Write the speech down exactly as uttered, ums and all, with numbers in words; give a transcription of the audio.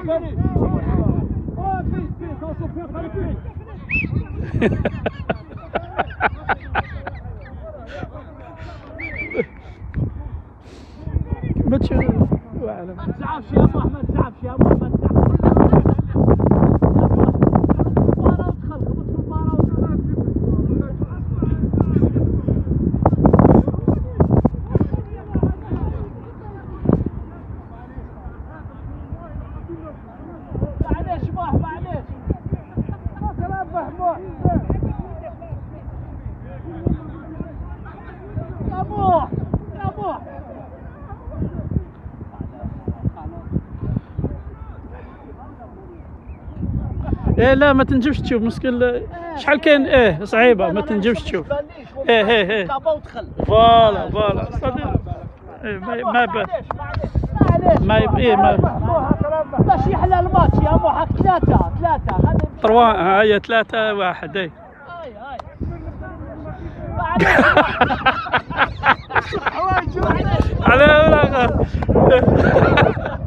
ما تشوف ما تزعفش يا ابو احمد، ما تزعفش يا ابو احمد. معليش بوح معليش. يا بوح يا بوح. ايه لا ما تنجمش تشوف مشكل شحال كاين. ايه صعيبه ما تنجمش تشوف. ايه ايه ايه فوالا فوالا صديق. ايه ما ما با ما يب... ايه ما باش يحلى الماتش يا ابو حق. ثلاثة ثلاثة تروا هاي ثلاثة واحد. اي هاي هاي على